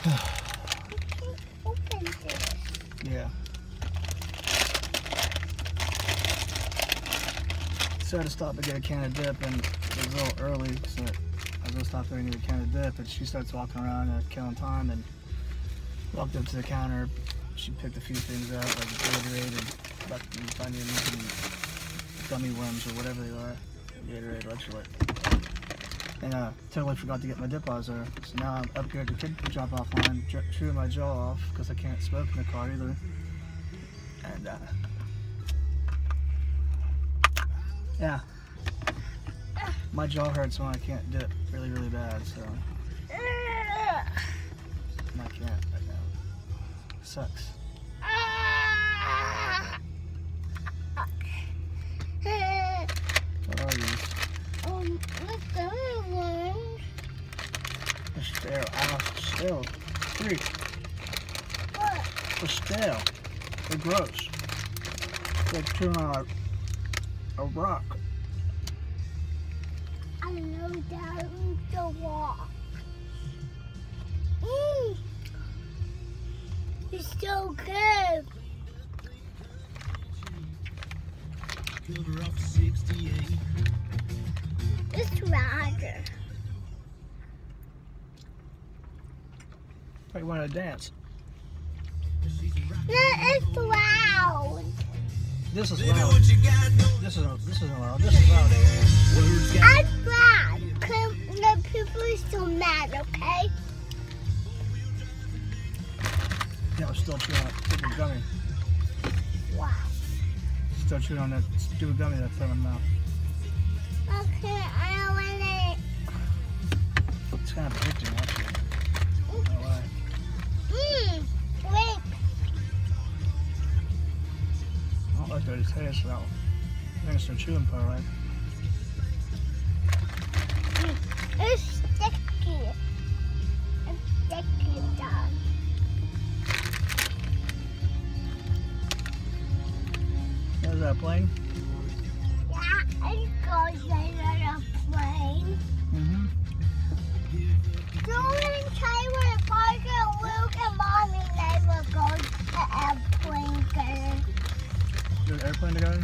Open this. Yeah. So I had to stop to get a can of dip, and it was a little early, so I was gonna stop there and get a can of dip, and she starts walking around killing time, and walked up to the counter. She picked a few things out, like Gatorade and onions and gummy worms or whatever they are. Gatorade, electrolyte. And totally forgot to get my dip out there. So now I'm up here at the kid drop-off line, chewing my jaw off because I can't smoke in the car either. And yeah, my jaw hurts when I can't dip really, really bad. So and I can't right now. Sucks. What are these? The gummy worms. They're stale. Ow, stale. Three. What? They're stale. They're gross. They're chewing on a rock. I know that the walk. It's so good. It's Roger. I want to dance. No, it's loud. This is loud. This isn't loud. This is loud. I'm glad because the people are still mad, okay? Yeah, we're still chewing on that stupid gummy. Wow. Still chewing on that stupid gummy that's in my mouth. Okay, I don't want it. It's kind of addicting, actually. I don't know why. Wait. I don't like the taste though. I think it's the chewing part, right? It's sticky. It's sticky, dog. Is that a plane? Yeah, it goes like a plane. Mm-hmm. So in China, Parker, Luke, and Mommy never go to airplane together. There's an airplane together?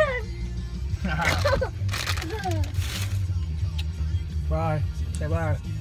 Bye. Say bye.